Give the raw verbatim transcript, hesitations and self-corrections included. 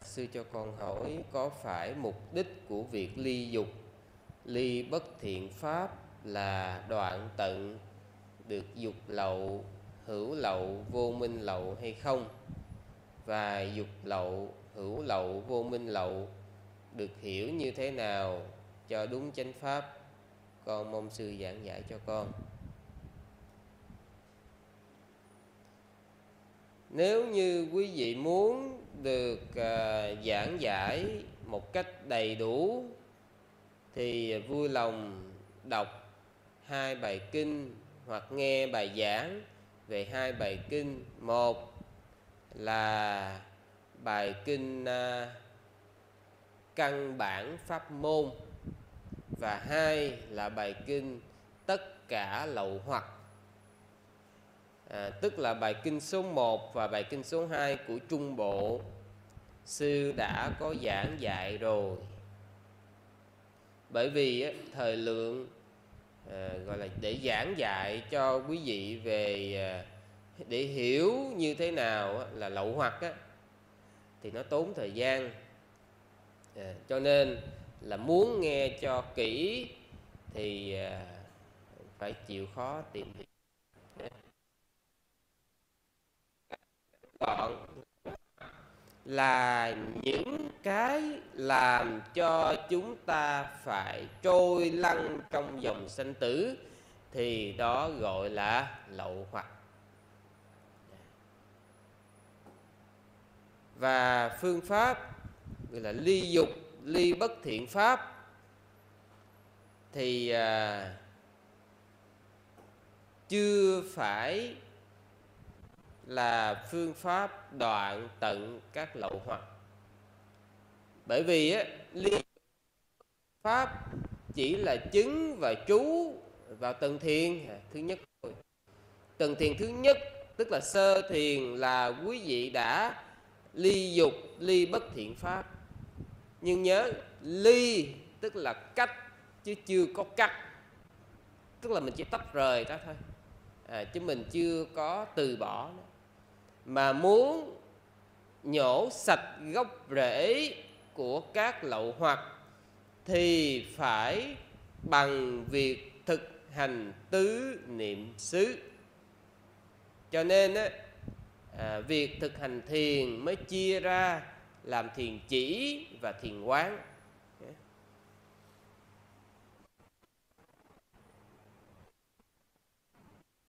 sư cho con hỏi, có phải mục đích của việc ly dục, ly bất thiện pháp là đoạn tận được dục lậu, hữu lậu, vô minh lậu hay không? Và dục lậu, hữu lậu, vô minh lậu được hiểu như thế nào cho đúng chánh pháp? Con mong sư giảng giải cho con. Nếu như quý vị muốn được uh, giảng giải một cách đầy đủ thì vui lòng đọc hai bài kinh hoặc nghe bài giảng về hai bài kinh. Một là bài kinh uh, căn bản pháp môn, và hai là bài kinh tất cả lậu hoặc. À, tức là bài kinh số một và bài kinh số hai của Trung Bộ sư đã có giảng dạy rồi. Bởi vì thời lượng à, gọi là để giảng dạy cho quý vị về à, để hiểu như thế nào là lậu hoặc á, thì nó tốn thời gian. À, cho nên là muốn nghe cho kỹ thì à, phải chịu khó tìm hiểu. Gọn là những cái làm cho chúng ta phải trôi lăn trong dòng sanh tử, thì đó gọi là lậu hoặc. Và phương pháp gọi là ly dục, ly bất thiện pháp thì à, chưa phải là phương pháp đoạn tận các lậu hoặc. Bởi vì á, ly pháp chỉ là chứng và trú vào tầng thiền thứ nhất thôi. Tầng thiền thứ nhất tức là sơ thiền là quý vị đã ly dục, ly bất thiện pháp. Nhưng nhớ, ly tức là cách chứ chưa có cắt. Tức là mình chỉ tách rời đó thôi, à, chứ mình chưa có từ bỏ nữa. Mà muốn nhổ sạch gốc rễ của các lậu hoặc thì phải bằng việc thực hành tứ niệm xứ. Cho nên á, à, việc thực hành thiền mới chia ra làm thiền chỉ và thiền quán.